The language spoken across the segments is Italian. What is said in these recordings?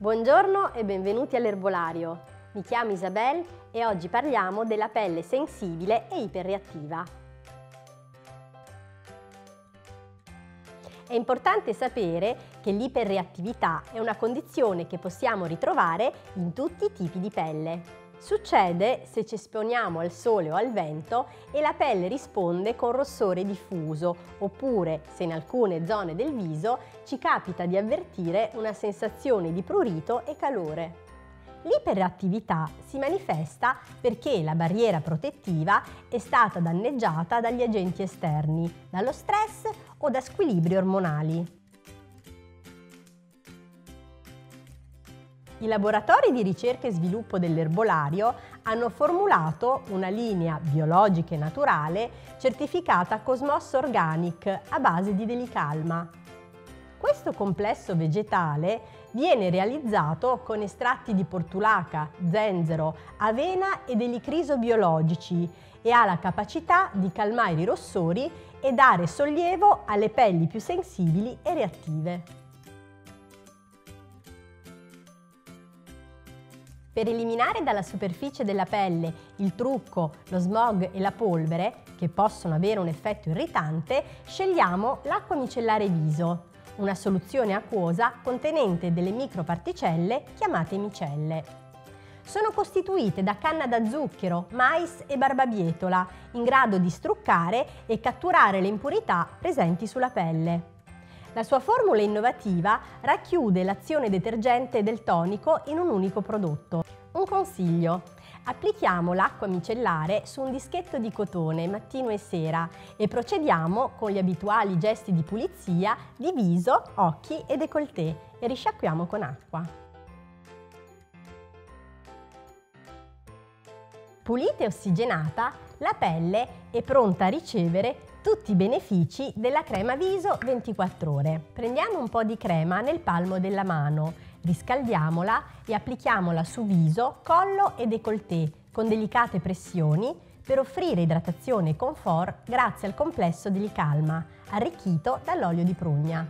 Buongiorno e benvenuti all'erbolario. Mi chiamo Isabel e oggi parliamo della pelle sensibile e iperreattiva. È importante sapere che l'iperreattività è una condizione che possiamo ritrovare in tutti i tipi di pelle. Succede se ci esponiamo al sole o al vento e la pelle risponde con rossore diffuso, oppure se in alcune zone del viso ci capita di avvertire una sensazione di prurito e calore. L'iperreattività si manifesta perché la barriera protettiva è stata danneggiata dagli agenti esterni, dallo stress o da squilibri ormonali. I laboratori di ricerca e sviluppo dell'erbolario hanno formulato una linea biologica e naturale certificata Cosmos Organic a base di Delicalma. Questo complesso vegetale viene realizzato con estratti di portulaca, zenzero, avena e delicriso biologici e ha la capacità di calmare i rossori e dare sollievo alle pelli più sensibili e reattive. Per eliminare dalla superficie della pelle il trucco, lo smog e la polvere, che possono avere un effetto irritante, scegliamo l'acqua micellare viso, una soluzione acquosa contenente delle microparticelle chiamate micelle. Sono costituite da canna da zucchero, mais e barbabietola, in grado di struccare e catturare le impurità presenti sulla pelle. La sua formula innovativa racchiude l'azione detergente del tonico in un unico prodotto. Un consiglio: applichiamo l'acqua micellare su un dischetto di cotone mattino e sera e procediamo con gli abituali gesti di pulizia di viso, occhi e décolleté e risciacquiamo con acqua. Pulita e ossigenata, la pelle è pronta a ricevere tutti i benefici della crema viso 24 ore. Prendiamo un po' di crema nel palmo della mano, riscaldiamola e applichiamola su viso, collo e décolleté con delicate pressioni per offrire idratazione e comfort grazie al complesso Delicalma, arricchito dall'olio di prugna.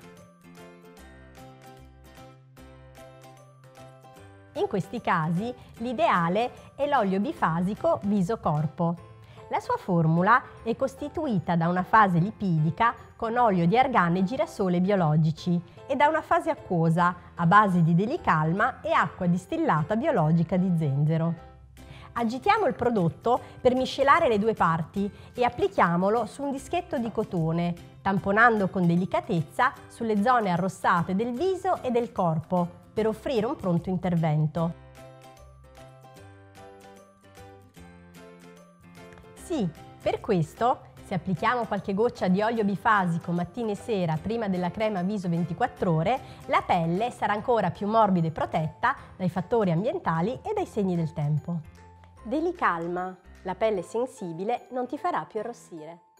In questi casi l'ideale è l'olio bifasico viso-corpo. La sua formula è costituita da una fase lipidica con olio di argan e girasole biologici e da una fase acquosa a base di Delicalma e acqua distillata biologica di zenzero. Agitiamo il prodotto per miscelare le due parti e applichiamolo su un dischetto di cotone, tamponando con delicatezza sulle zone arrossate del viso e del corpo per offrire un pronto intervento. Sì, per questo, se applichiamo qualche goccia di olio bifasico mattina e sera prima della crema viso 24 ore, la pelle sarà ancora più morbida e protetta dai fattori ambientali e dai segni del tempo. Delicalma, la pelle sensibile non ti farà più arrossire.